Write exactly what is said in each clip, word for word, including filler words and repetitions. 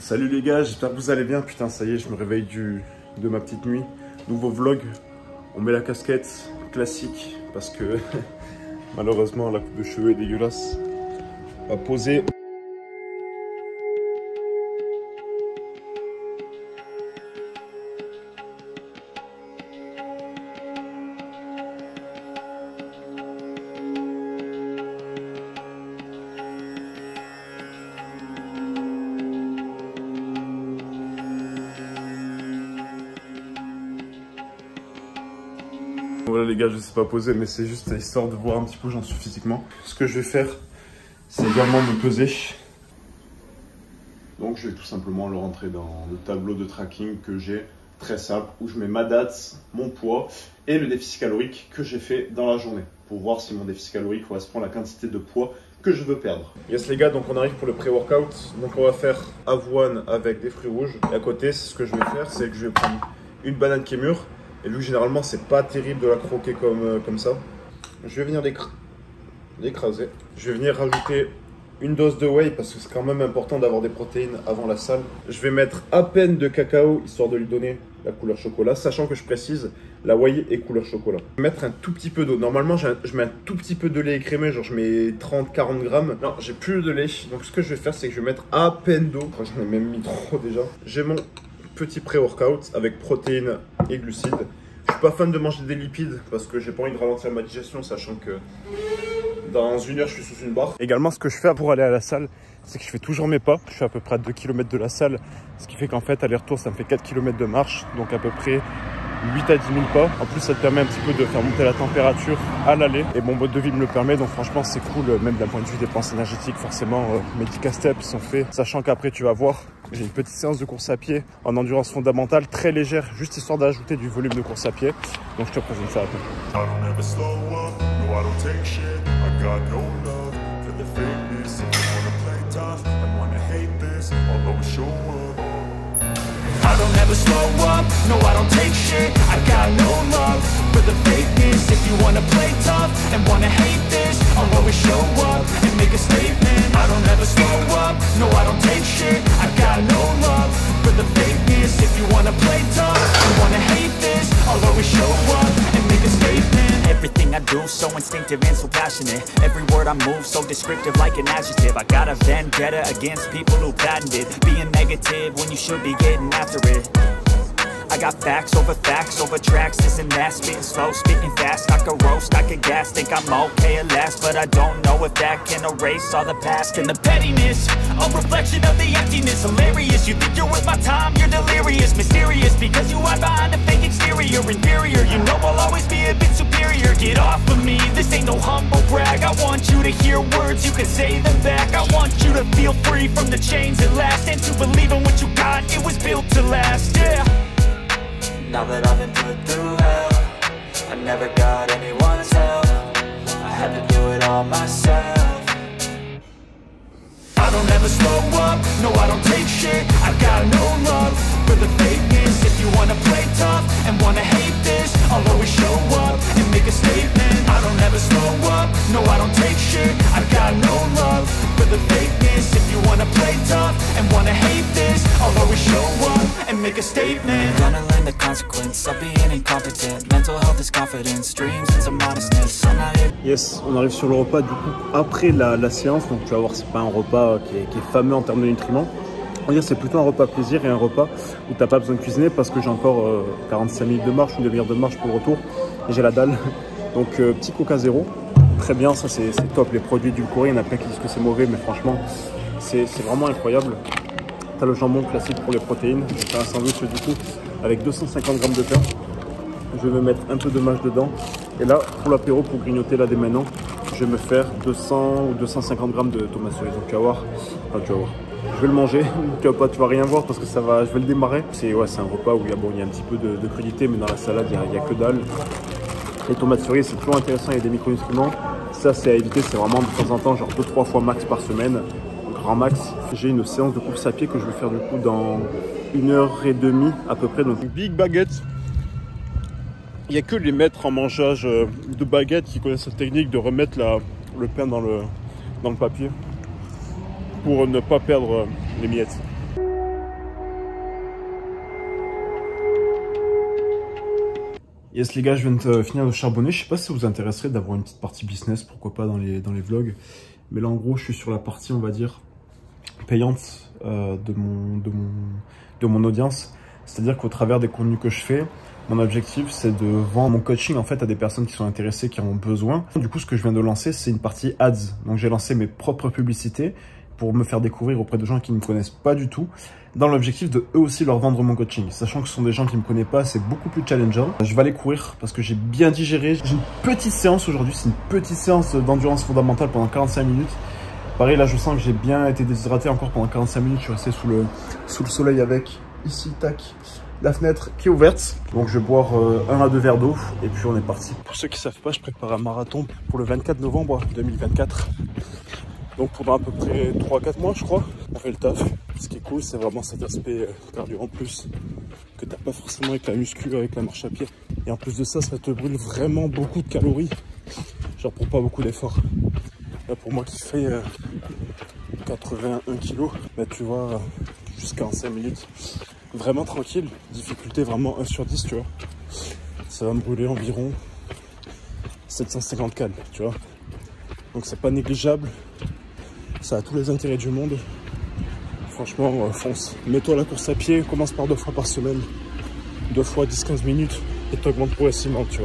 Salut les gars, j'espère que vous allez bien. Putain, ça y est, je me réveille du, de ma petite nuit. Nouveau vlog. On met la casquette classique parce que malheureusement la coupe de cheveux est dégueulasse. On va poser. Voilà les gars, je sais pas poser, mais c'est juste histoire de voir un petit peu où j'en suis physiquement. Ce que je vais faire, c'est également me peser. Donc je vais tout simplement le rentrer dans le tableau de tracking que j'ai, très simple, où je mets ma date, mon poids et le déficit calorique que j'ai fait dans la journée, pour voir si mon déficit calorique correspond à la quantité de poids que je veux perdre. Yes les gars, donc on arrive pour le pré-workout. Donc on va faire avoine avec des fruits rouges. Et à côté, ce que je vais faire, c'est que je vais prendre une banane qui est mûre. Et vu que généralement c'est pas terrible de la croquer comme, euh, comme ça, je vais venir l'écraser. Je vais venir rajouter une dose de whey parce que c'est quand même important d'avoir des protéines avant la salle. Je vais mettre à peine de cacao histoire de lui donner la couleur chocolat, sachant que je précise, la whey est couleur chocolat. Je vais mettre un tout petit peu d'eau. Normalement je mets un tout petit peu de lait écrémé, genre je mets trente à quarante grammes. Non, j'ai plus de lait, donc ce que je vais faire c'est que je vais mettre à peine d'eau. J'en ai même mis trop déjà. J'ai mon petit pré-workout avec protéines et glucides. Je suis pas fan de manger des lipides parce que j'ai pas envie de ralentir ma digestion, sachant que dans une heure je suis sous une barre. Également, ce que je fais pour aller à la salle, c'est que je fais toujours mes pas. Je suis à peu près à deux kilomètres de la salle, ce qui fait qu'en fait aller-retour ça me fait quatre kilomètres de marche, donc à peu près huit à dix mille pas. En plus ça te permet un petit peu de faire monter la température à l'aller et mon mode de vie me le permet, donc franchement c'est cool, même d'un point de vue dépenses énergétiques. Forcément euh, mes dix steps sont faits, sachant qu'après tu vas voir, j'ai une petite séance de course à pied en endurance fondamentale très légère, juste histoire d'ajouter du volume de course à pied, donc je te présente ça après. I don't ever slow up, no I don't take shit. I got no love for the fakeness. If you wanna play tough and wanna hate this, I'll always show up and make a statement. I don't ever slow up, no I don't take shit. I got no love for the fakeness. If you wanna play tough and wanna hate this, I'll always show up and make a statement. Everything I do so instinctive and so passionate. Every word I move so descriptive like an adjective. I got a vendetta against people who patented being negative when you should be getting after it. I got facts over facts over tracks, this and that. Spitting slow, spitting fast, I could roast, I could gas. Think I'm okay at last, but I don't know if that can erase all the past. And the pettiness, a reflection of the emptiness. Hilarious, you think you're worth my time, you're delirious. Mysterious, because you hide behind a fake exterior. Inferior, you know I'll always be a bit superior. Get off of me, this ain't no humble brag. I want you to hear words, you can say them back. I want you to feel free from the chains at last, and to believe in what you got, it was built to last, yeah. Now that I've been put through hell, I never got anyone's help. I had to do it all myself. I don't ever slow up, no I don't take shit. I got no love for the fakeness. If you wanna play tough and wanna hate this, I'll always show up and make a statement. I don't ever slow up, no I don't take shit. I got no love for the fakeness. If you wanna play tough and wanna hate this, I'll always show up and make a statement. Gonna learn the consequence of being incompetent. Mental health is confidence, dreams and some modestness. Yes, on arrive sur le repas du coup après la, la séance, donc tu vas voir c'est pas un repas qui est, qui est fameux en termes de nutriments. On va dire c'est plutôt un repas plaisir et un repas où t'as pas besoin de cuisiner parce que j'ai encore euh, quarante-cinq minutes de marche, une demi-heure de marche pour le retour et j'ai la dalle. Donc euh, petit Coca zéro, très bien, ça c'est top. Les produits édulcorés, il y en a plein qui disent que c'est mauvais, mais franchement c'est vraiment incroyable. T'as le jambon classique pour les protéines. Je vais faire un sandwich du coup avec deux cent cinquante grammes de pain. Je vais me mettre un peu de mâche dedans. Et là, pour l'apéro, pour grignoter là dès maintenant, je vais me faire deux cents ou deux cent cinquante grammes de tomates cerises. Donc tu vas voir, enfin, tu vas voir. Je vais le manger. Tu vas pas, tu vas rien voir parce que ça va. Je vais le démarrer. C'est ouais, c'est un repas où il y a bon, il y a un petit peu de, de crudité, mais dans la salade il y a, il y a que dalle. Les tomates cerises, c'est toujours intéressant. Il y a des micronutriments. Ça, c'est à éviter. C'est vraiment de temps en temps, genre deux trois fois max par semaine. Grand max. J'ai une séance de course à pied que je vais faire du coup dans une heure et demie à peu près. Donc big baguette. Il n'y a que les maîtres en mangeage de baguettes qui connaissent cette technique de remettre la, le pain dans le, dans le papier pour ne pas perdre les miettes. Yes les gars, je viens de finir de charbonner. Je sais pas si ça vous intéresserait d'avoir une petite partie business, pourquoi pas dans les, dans les vlogs. Mais là en gros je suis sur la partie on va dire payante euh, de, mon, de, mon, de mon audience. C'est-à-dire qu'au travers des contenus que je fais, mon objectif c'est de vendre mon coaching en fait à des personnes qui sont intéressées, qui en ont besoin. Du coup ce que je viens de lancer c'est une partie ads. Donc j'ai lancé mes propres publicités pour me faire découvrir auprès de gens qui ne me connaissent pas du tout, dans l'objectif de eux aussi leur vendre mon coaching. Sachant que ce sont des gens qui ne me connaissent pas, c'est beaucoup plus challengeant. Je vais aller courir parce que j'ai bien digéré. J'ai une petite séance aujourd'hui, c'est une petite séance d'endurance fondamentale pendant quarante-cinq minutes. Pareil, là je sens que j'ai bien été déshydraté encore pendant quarante-cinq minutes. Je suis resté sous le, sous le soleil avec, ici, tac, la fenêtre qui est ouverte. Donc je vais boire euh, un à deux verres d'eau et puis on est parti. Pour ceux qui ne savent pas, je prépare un marathon pour le vingt-quatre novembre deux mille vingt-quatre. Donc pendant à peu près trois à quatre mois je crois, on fait le taf. Ce qui est cool c'est vraiment cet aspect cardio en plus que t'as pas forcément avec la muscu, avec la marche à pied. Et en plus de ça, ça te brûle vraiment beaucoup de calories, genre pour pas beaucoup d'efforts. Là pour moi qui fais euh, quatre-vingt-un kilos, bah tu vois, jusqu'à cinq minutes, vraiment tranquille, difficulté vraiment un sur dix tu vois. Ça va me brûler environ sept cent cinquante calories, tu vois. Donc c'est pas négligeable. Ça a tous les intérêts du monde. Franchement, euh, fonce. Mets-toi à la course à pied, commence par deux fois par semaine. Deux fois dix à quinze minutes et t'augmentes progressivement, tu vois.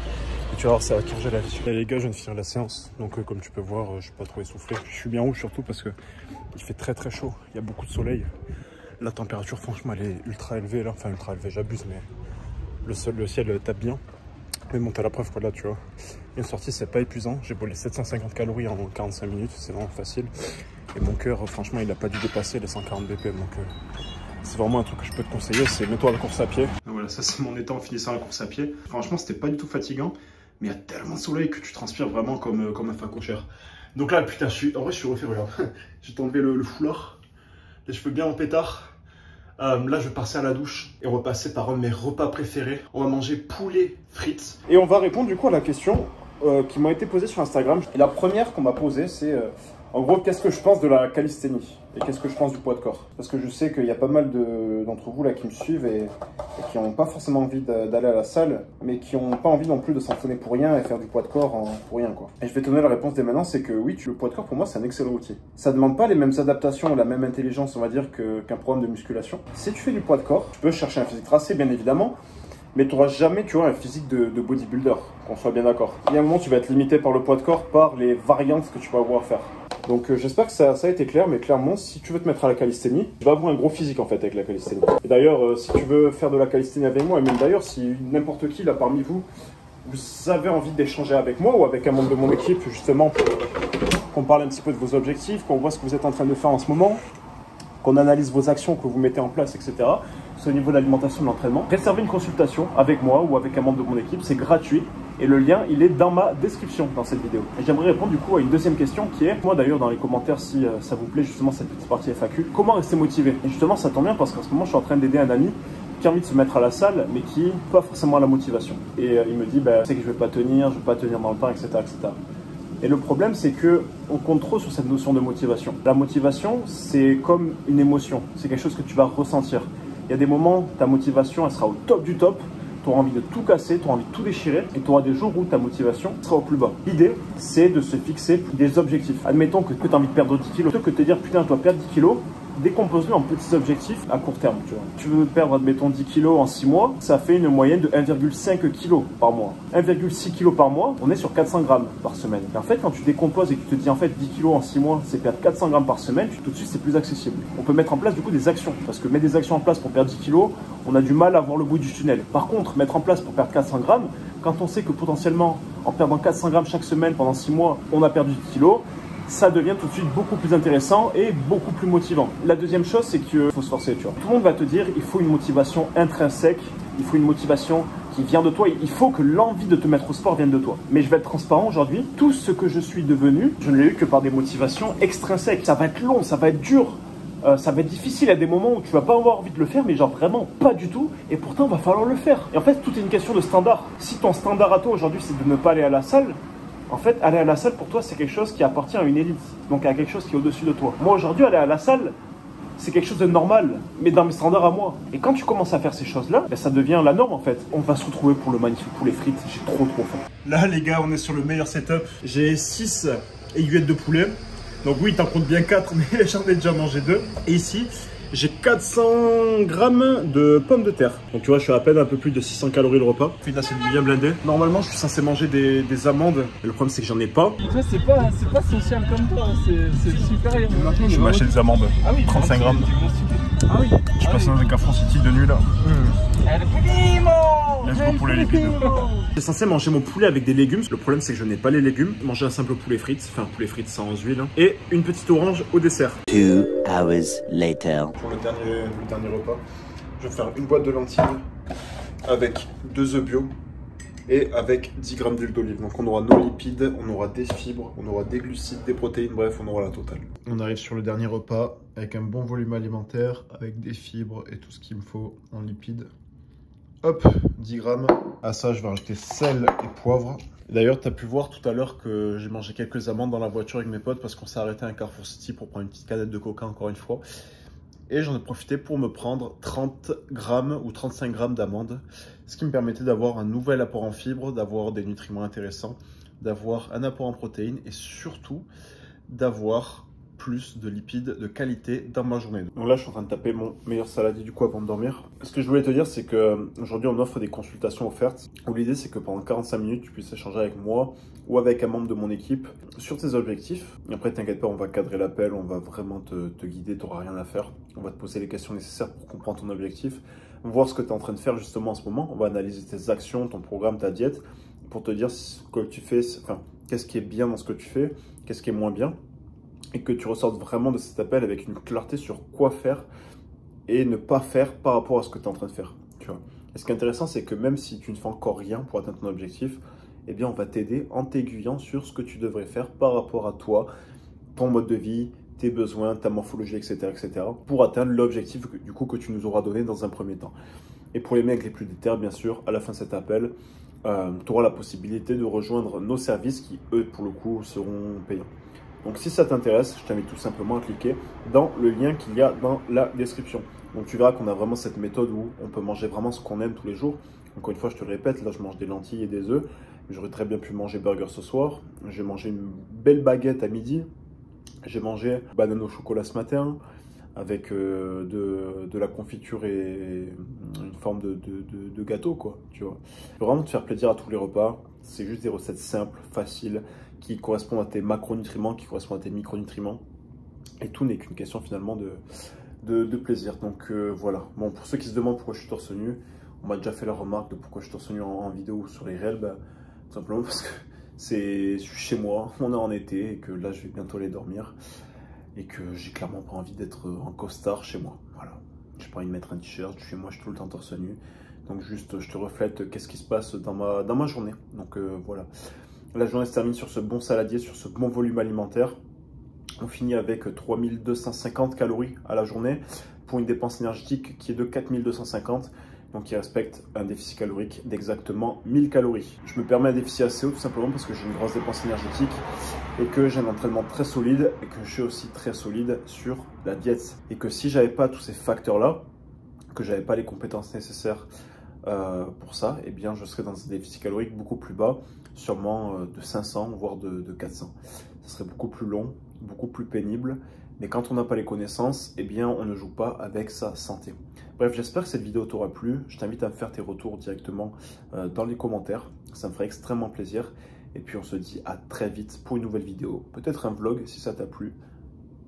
Et tu vas voir, ça va changer la vie. Là les gars, je viens de finir la séance. Donc euh, comme tu peux voir, euh, je suis pas trop essoufflé. Je suis bien rouge surtout parce que il fait très très chaud. Il y a beaucoup de soleil. La température, franchement, elle est ultra élevée là. Enfin, ultra élevée, j'abuse, mais le, sol, le ciel tape bien. Mais bon, t'as la preuve quoi là, tu vois. Une sortie, c'est pas épuisant. J'ai brûlé sept cent cinquante calories en quarante-cinq minutes, c'est vraiment facile. Et mon cœur, franchement, il a pas dû dépasser les cent quarante B P M. Donc, euh, c'est vraiment un truc que je peux te conseiller. C'est mets-toi à la course à pied. Donc voilà, ça c'est mon état en finissant la course à pied. Franchement, c'était pas du tout fatigant. Mais il y a tellement de soleil que tu transpires vraiment comme, euh, comme un facochère. Donc là, putain, je suis, en vrai, je suis refait. Regarde, je vais t'enlever le, le foulard. Les cheveux bien en pétard. Euh, là, je vais passer à la douche et repasser par un de mes repas préférés. On va manger poulet frites. Et on va répondre du coup à la question euh, qui m'a été posée sur Instagram. Et la première qu'on m'a posée, c'est euh, en gros, qu'est-ce que je pense de la calisthénie et qu'est-ce que je pense du poids de corps? Parce que je sais qu'il y a pas mal d'entre vous là qui me suivent et, et qui n'ont pas forcément envie d'aller à la salle, mais qui n'ont pas envie non plus de s'entraîner pour rien et faire du poids de corps en, pour rien quoi. Et je vais te donner la réponse dès maintenant, c'est que oui, le poids de corps pour moi c'est un excellent outil. Ça ne demande pas les mêmes adaptations ou la même intelligence on va dire qu'un programme de musculation. Si tu fais du poids de corps, tu peux chercher un physique tracé bien évidemment, mais tu n'auras jamais tu vois, un physique de, de bodybuilder, qu'on soit bien d'accord. Il y a un moment tu vas être limité par le poids de corps, par les variantes que tu vas avoir à faire. Donc euh, j'espère que ça, ça a été clair, mais clairement, si tu veux te mettre à la calisthénie, tu vas avoir un gros physique en fait avec la calisthénie. Et d'ailleurs, euh, si tu veux faire de la calisthénie avec moi, et même d'ailleurs, si n'importe qui là parmi vous, vous avez envie d'échanger avec moi ou avec un membre de mon équipe, justement, pour qu'on parle un petit peu de vos objectifs, qu'on voit ce que vous êtes en train de faire en ce moment, qu'on analyse vos actions que vous mettez en place, et cetera. C'est au niveau de l'alimentation, de l'entraînement. Réservez une consultation avec moi ou avec un membre de mon équipe, c'est gratuit. Et le lien, il est dans ma description dans cette vidéo. Et j'aimerais répondre du coup à une deuxième question qui est, moi d'ailleurs dans les commentaires si euh, ça vous plaît justement cette petite partie F A Q, comment rester motivé? Et justement ça tombe bien parce qu'en ce moment je suis en train d'aider un ami qui a envie de se mettre à la salle mais qui n'a pas forcément la motivation. Et euh, il me dit, bah, c'est que je vais pas tenir, je vais pas tenir dans le temps, et cetera et cetera. Et le problème c'est que on compte trop sur cette notion de motivation. La motivation c'est comme une émotion, c'est quelque chose que tu vas ressentir. Il y a des moments, ta motivation elle sera au top du top, tu auras envie de tout casser, tu auras envie de tout déchirer et tu auras des jours où ta motivation sera au plus bas. L'idée, c'est de se fixer des objectifs. Admettons que, que tu as envie de perdre dix kilos, plutôt que de te dire putain, je dois perdre dix kilos, décompose-le en petits objectifs à court terme. Tu vois. Tu veux perdre, admettons, dix kilos en six mois, ça fait une moyenne de un virgule cinq kilos par mois. un virgule six kilos par mois, on est sur quatre cents grammes par semaine. Et en fait, quand tu décomposes et que tu te dis en fait dix kilos en six mois, c'est perdre quatre cents grammes par semaine, tout de suite c'est plus accessible. On peut mettre en place du coup des actions, parce que mettre des actions en place pour perdre dix kilos, on a du mal à voir le bout du tunnel. Par contre, mettre en place pour perdre quatre cents grammes, quand on sait que potentiellement en perdant quatre cents grammes chaque semaine pendant six mois, on a perdu dix kilos, ça devient tout de suite beaucoup plus intéressant et beaucoup plus motivant. La deuxième chose, c'est qu'il faut se forcer, tu vois. Tout le monde va te dire, il faut une motivation intrinsèque, il faut une motivation qui vient de toi, il faut que l'envie de te mettre au sport vienne de toi. Mais je vais être transparent aujourd'hui, tout ce que je suis devenu, je ne l'ai eu que par des motivations extrinsèques. Ça va être long, ça va être dur, euh, ça va être difficile à des moments où tu vas pas avoir envie de le faire, mais genre vraiment pas du tout, et pourtant il va falloir le faire. Et en fait, tout est une question de standard. Si ton standard à toi aujourd'hui, c'est de ne pas aller à la salle, en fait, aller à la salle pour toi, c'est quelque chose qui appartient à une élite, donc à quelque chose qui est au-dessus de toi. Moi aujourd'hui, aller à la salle, c'est quelque chose de normal, mais dans mes standards à moi. Et quand tu commences à faire ces choses-là, ben ça devient la norme en fait. On va se retrouver pour le magnifique poulet frites, j'ai trop trop faim. Là les gars, on est sur le meilleur setup. J'ai six aiguillettes de poulet. Donc oui, t'en comptes bien quatre, mais j'en ai déjà mangé deux. Et ici, j'ai quatre cents grammes de pommes de terre. Donc tu vois, je suis à peine un peu plus de six cents calories le repas. Puis là, c'est bien blindé. Normalement, je suis censé manger des, des amandes. Mais le problème, c'est que j'en ai pas. Et toi, c'est pas, c'est pas social comme toi, c'est supérieur. Je vais m'acheter des amandes. Ah oui, trente-cinq grammes. Ah oui. Je passe dans un Carrefour City de nuit là. El primo. Let's go pour les lipides. J'ai censé manger mon poulet avec des légumes. Le problème, c'est que je n'ai pas les légumes. Manger un simple poulet frites, enfin poulet frites sans huile. Hein. Et une petite orange au dessert. Two hours later. Pour le dernier, le dernier repas, je vais faire une boîte de lentilles avec deux œufs bio et avec dix grammes d'huile d'olive. Donc on aura nos lipides, on aura des fibres, on aura des glucides, des protéines, bref, on aura la totale. On arrive sur le dernier repas avec un bon volume alimentaire, avec des fibres et tout ce qu'il me faut en lipides. Hop, dix grammes. À ça, je vais rajouter sel et poivre. D'ailleurs, tu as pu voir tout à l'heure que j'ai mangé quelques amandes dans la voiture avec mes potes parce qu'on s'est arrêté à un Carrefour City pour prendre une petite canette de coca encore une fois. Et j'en ai profité pour me prendre trente grammes ou trente-cinq grammes d'amandes, ce qui me permettait d'avoir un nouvel apport en fibres, d'avoir des nutriments intéressants, d'avoir un apport en protéines et surtout d'avoir plus de lipides de qualité dans ma journée. Donc là, je suis en train de taper mon meilleur saladier du coup avant de dormir. Ce que je voulais te dire, c'est qu'aujourd'hui, on offre des consultations offertes où l'idée, c'est que pendant quarante-cinq minutes, tu puisses échanger avec moi ou avec un membre de mon équipe sur tes objectifs. Et après, t'inquiète pas, on va cadrer l'appel, on va vraiment te, te guider, tu n'auras rien à faire. On va te poser les questions nécessaires pour comprendre ton objectif, voir ce que tu es en train de faire justement en ce moment. On va analyser tes actions, ton programme, ta diète, pour te dire ce que tu fais, enfin, qu'est-ce qui est bien dans ce que tu fais, qu'est-ce qui est moins bien. Et que tu ressortes vraiment de cet appel avec une clarté sur quoi faire et ne pas faire par rapport à ce que tu es en train de faire. Tu vois. Et ce qui est intéressant, c'est que même si tu ne fais encore rien pour atteindre ton objectif, eh bien, on va t'aider en t'aiguillant sur ce que tu devrais faire par rapport à toi, ton mode de vie, tes besoins, ta morphologie, et cetera, et cetera, pour atteindre l'objectif du coup que tu nous auras donné dans un premier temps. Et pour les mecs les plus déter, bien sûr, à la fin de cet appel, euh, tu auras la possibilité de rejoindre nos services qui, eux, pour le coup, seront payants. Donc si ça t'intéresse, je t'invite tout simplement à cliquer dans le lien qu'il y a dans la description. Donc tu verras qu'on a vraiment cette méthode où on peut manger vraiment ce qu'on aime tous les jours. Encore une fois, je te le répète, là je mange des lentilles et des œufs. J'aurais très bien pu manger burger ce soir. J'ai mangé une belle baguette à midi. J'ai mangé banane au chocolat ce matin avec euh, de, de la confiture et une forme de, de, de, de gâteau, quoi, tu vois. Vraiment te faire plaisir à tous les repas. C'est juste des recettes simples, faciles, qui correspondent à tes macronutriments, qui correspondent à tes micronutriments. Et tout n'est qu'une question finalement de, de, de plaisir. Donc euh, voilà. Bon, pour ceux qui se demandent pourquoi je suis torse nu, on m'a déjà fait la remarque de pourquoi je suis torse nu en, en vidéo ou sur les réels. Bah, tout simplement parce que c'est chez moi, on est en été et que là je vais bientôt aller dormir. Et que j'ai clairement pas envie d'être en costard chez moi. Voilà. J'ai pas envie de mettre un t-shirt, chez moi je suis tout le temps torse nu. Donc juste je te reflète qu'est-ce qui se passe dans ma, dans ma journée. Donc euh, voilà. La journée se termine sur ce bon saladier, sur ce bon volume alimentaire. On finit avec trois mille deux cent cinquante calories à la journée pour une dépense énergétique qui est de quatre mille deux cent cinquante. Donc qui respecte un déficit calorique d'exactement mille calories. Je me permets un déficit assez haut tout simplement parce que j'ai une grosse dépense énergétique et que j'ai un entraînement très solide et que je suis aussi très solide sur la diète. Et que si j'avais pas tous ces facteurs-là, que j'avais pas les compétences nécessaires euh, pour ça, eh bien je serais dans un déficit calorique beaucoup plus bas, sûrement euh, de cinq cents voire de, de quatre cents. Ça serait beaucoup plus long, beaucoup plus pénible. Mais quand on n'a pas les connaissances, eh bien on ne joue pas avec sa santé. Bref, j'espère que cette vidéo t'aura plu. Je t'invite à me faire tes retours directement euh, dans les commentaires. Ça me ferait extrêmement plaisir. Et puis on se dit à très vite pour une nouvelle vidéo. Peut-être un vlog si ça t'a plu.